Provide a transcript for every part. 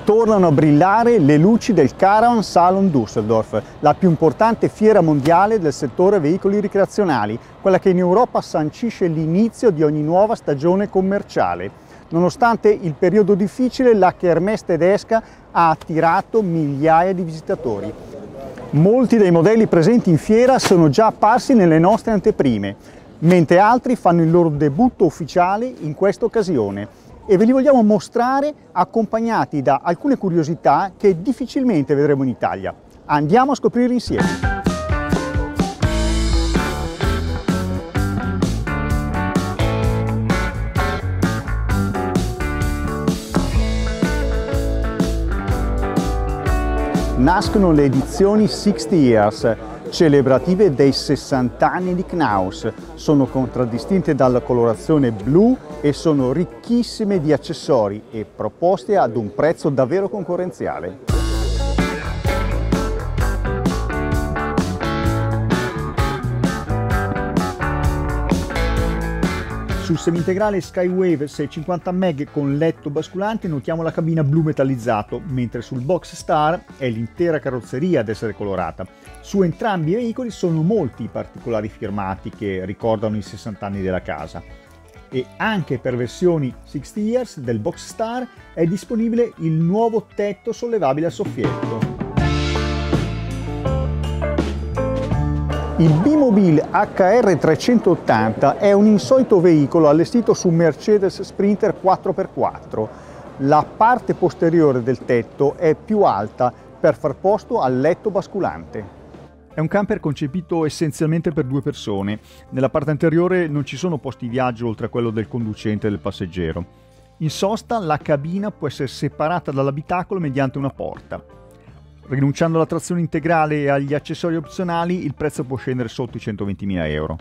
Tornano a brillare le luci del Caravan Salon Düsseldorf, la più importante fiera mondiale del settore veicoli ricreazionali, quella che in Europa sancisce l'inizio di ogni nuova stagione commerciale. Nonostante il periodo difficile, la Kermesse tedesca ha attirato migliaia di visitatori. Molti dei modelli presenti in fiera sono già apparsi nelle nostre anteprime, mentre altri fanno il loro debutto ufficiale in questa occasione. E ve li vogliamo mostrare accompagnati da alcune curiosità che difficilmente vedremo in Italia. Andiamo a scoprire insieme. Nascono le edizioni 60 Years, celebrative dei 60 anni di Knaus. Sono contraddistinte dalla colorazione blu e sono ricchissime di accessori e proposte ad un prezzo davvero concorrenziale. Sul semi-integrale Skywave 650 MW con letto basculante notiamo la cabina blu metallizzato, mentre sul Box Star è l'intera carrozzeria ad essere colorata. Su entrambi i veicoli sono molti i particolari firmati che ricordano i 60 anni della casa. E anche per versioni 60 Years del Box Star è disponibile il nuovo tetto sollevabile a soffietto. Il B-Mobil HR380 è un insolito veicolo allestito su Mercedes Sprinter 4x4. La parte posteriore del tetto è più alta per far posto al letto basculante. È un camper concepito essenzialmente per due persone. Nella parte anteriore non ci sono posti di viaggio oltre a quello del conducente e del passeggero. In sosta la cabina può essere separata dall'abitacolo mediante una porta. Rinunciando alla trazione integrale e agli accessori opzionali, il prezzo può scendere sotto i 120.000 euro.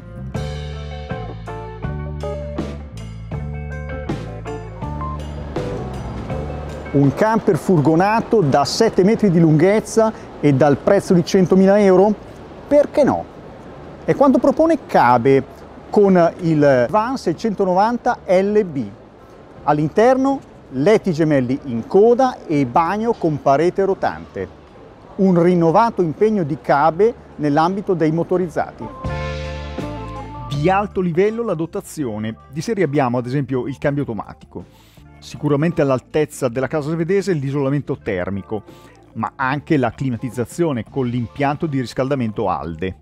Un camper furgonato da 7 metri di lunghezza e dal prezzo di 100.000 euro? Perché no? E quanto propone Kabe con il Van 690 LB. All'interno letti gemelli in coda e bagno con parete rotante. Un rinnovato impegno di Kabe nell'ambito dei motorizzati. Di alto livello la dotazione. Di serie abbiamo ad esempio il cambio automatico. Sicuramente all'altezza della casa svedese l'isolamento termico, ma anche la climatizzazione con l'impianto di riscaldamento ALDE.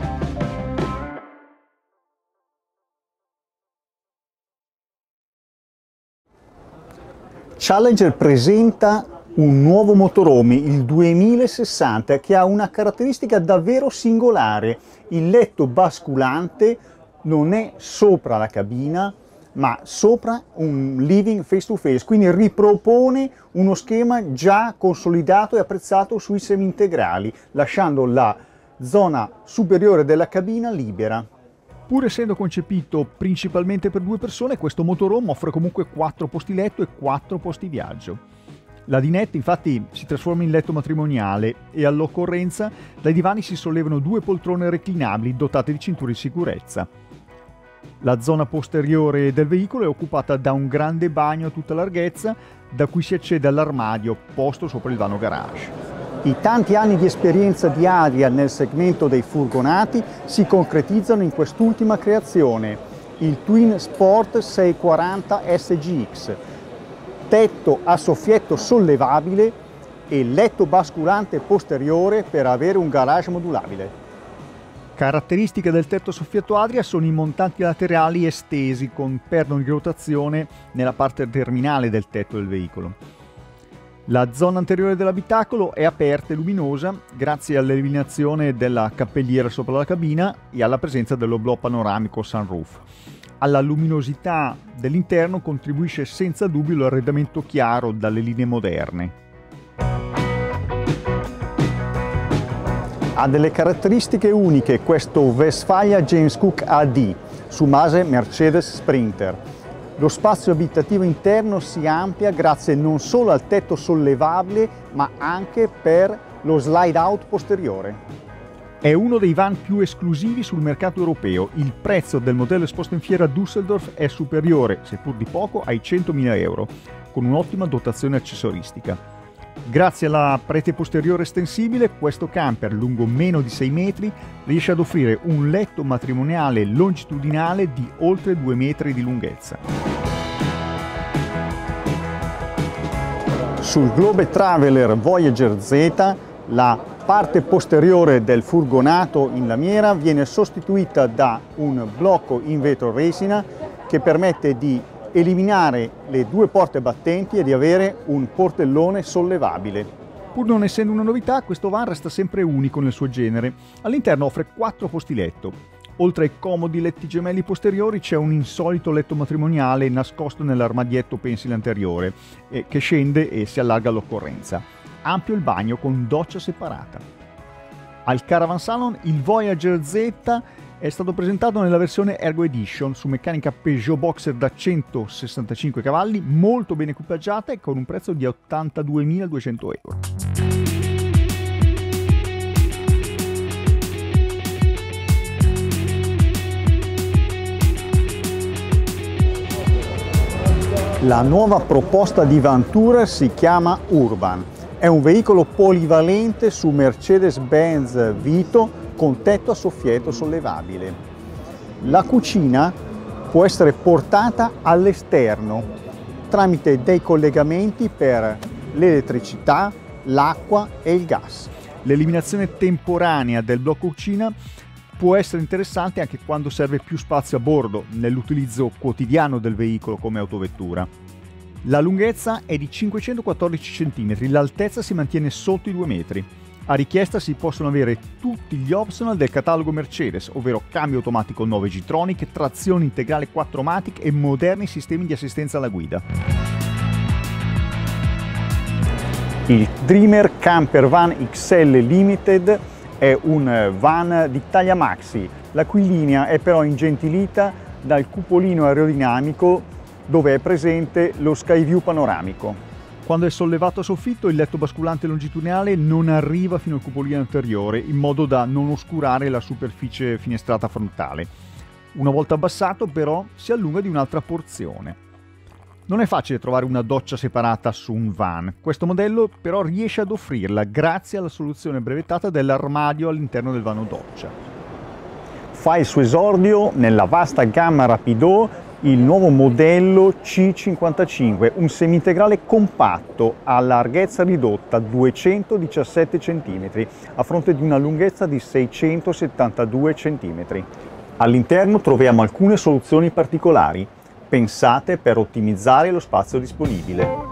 Challenger presenta un nuovo motorhome, il 2060, che ha una caratteristica davvero singolare. Il letto basculante non è sopra la cabina, ma sopra un living face to face, quindi ripropone uno schema già consolidato e apprezzato sui semi-integrali, lasciando la zona superiore della cabina libera. Pur essendo concepito principalmente per due persone, questo motorhome offre comunque 4 posti letto e 4 posti viaggio. La dinette infatti si trasforma in letto matrimoniale e all'occorrenza dai divani si sollevano 2 poltrone reclinabili dotate di cinture di sicurezza. La zona posteriore del veicolo è occupata da un grande bagno a tutta larghezza da cui si accede all'armadio posto sopra il vano garage. I tanti anni di esperienza di Adrian nel segmento dei furgonati si concretizzano in quest'ultima creazione, il Twin Sport 640 SGX. Tetto a soffietto sollevabile e letto basculante posteriore per avere un garage modulabile. Caratteristiche del tetto soffietto Adria sono i montanti laterali estesi con perno di rotazione nella parte terminale del tetto del veicolo. La zona anteriore dell'abitacolo è aperta e luminosa grazie all'eliminazione della cappelliera sopra la cabina e alla presenza dell'oblò panoramico sunroof. Alla luminosità dell'interno contribuisce senza dubbio l'arredamento chiaro dalle linee moderne. Ha delle caratteristiche uniche questo Westfalia James Cook AD su base Mercedes Sprinter. Lo spazio abitativo interno si amplia grazie non solo al tetto sollevabile ma anche per lo slide out posteriore. È uno dei van più esclusivi sul mercato europeo. Il prezzo del modello esposto in fiera a Düsseldorf è superiore, seppur di poco, ai 100.000 euro, con un'ottima dotazione accessoristica. Grazie alla parete posteriore estensibile, questo camper lungo meno di 6 metri riesce ad offrire un letto matrimoniale longitudinale di oltre 2 metri di lunghezza. Sul Globe Traveler Voyager Z la parte posteriore del furgonato in lamiera viene sostituita da un blocco in vetro resina che permette di eliminare le due porte battenti e di avere un portellone sollevabile. Pur non essendo una novità, questo van resta sempre unico nel suo genere. All'interno offre 4 posti letto. Oltre ai comodi letti gemelli posteriori c'è un insolito letto matrimoniale nascosto nell'armadietto pensile anteriore, che scende e si allarga all'occorrenza. Ampio il bagno con doccia separata. Al Caravan Salon il Voyager Z è stato presentato nella versione Ergo Edition su meccanica Peugeot Boxer da 165 cavalli, molto ben equipaggiata e con un prezzo di 82.200 euro. La nuova proposta di Van Tourer si chiama Urban. È un veicolo polivalente su Mercedes-Benz Vito con tetto a soffietto sollevabile. La cucina può essere portata all'esterno tramite dei collegamenti per l'elettricità, l'acqua e il gas. L'eliminazione temporanea del blocco cucina può essere interessante anche quando serve più spazio a bordo nell'utilizzo quotidiano del veicolo come autovettura. La lunghezza è di 514 cm, l'altezza si mantiene sotto i 2 metri. A richiesta si possono avere tutti gli optional del catalogo Mercedes, ovvero cambio automatico 9 G-Tronic, trazione integrale 4MATIC e moderni sistemi di assistenza alla guida. Il Dreamer Camper Van XL Limited è un van di taglia maxi, la cui linea è però ingentilita dal cupolino aerodinamico dove è presente lo Skyview panoramico. Quando è sollevato a soffitto, il letto basculante longitudinale non arriva fino al cupolino anteriore, in modo da non oscurare la superficie finestrata frontale. Una volta abbassato, però, si allunga di un'altra porzione. Non è facile trovare una doccia separata su un van. Questo modello, però, riesce ad offrirla grazie alla soluzione brevettata dell'armadio all'interno del vano doccia. Fa il suo esordio nella vasta gamma Rapido il nuovo modello C55, un semi-integrale compatto a larghezza ridotta 217 cm a fronte di una lunghezza di 672 cm. All'interno troviamo alcune soluzioni particolari, pensate per ottimizzare lo spazio disponibile.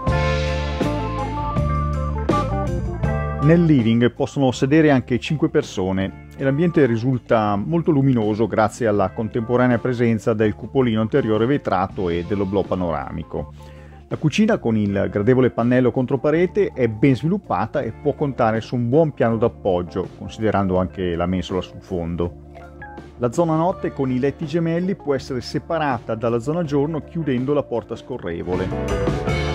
Nel living possono sedere anche 5 persone e l'ambiente risulta molto luminoso grazie alla contemporanea presenza del cupolino anteriore vetrato e dell'oblò panoramico. La cucina con il gradevole pannello controparete è ben sviluppata e può contare su un buon piano d'appoggio, considerando anche la mensola sul fondo. La zona notte con i letti gemelli può essere separata dalla zona giorno chiudendo la porta scorrevole.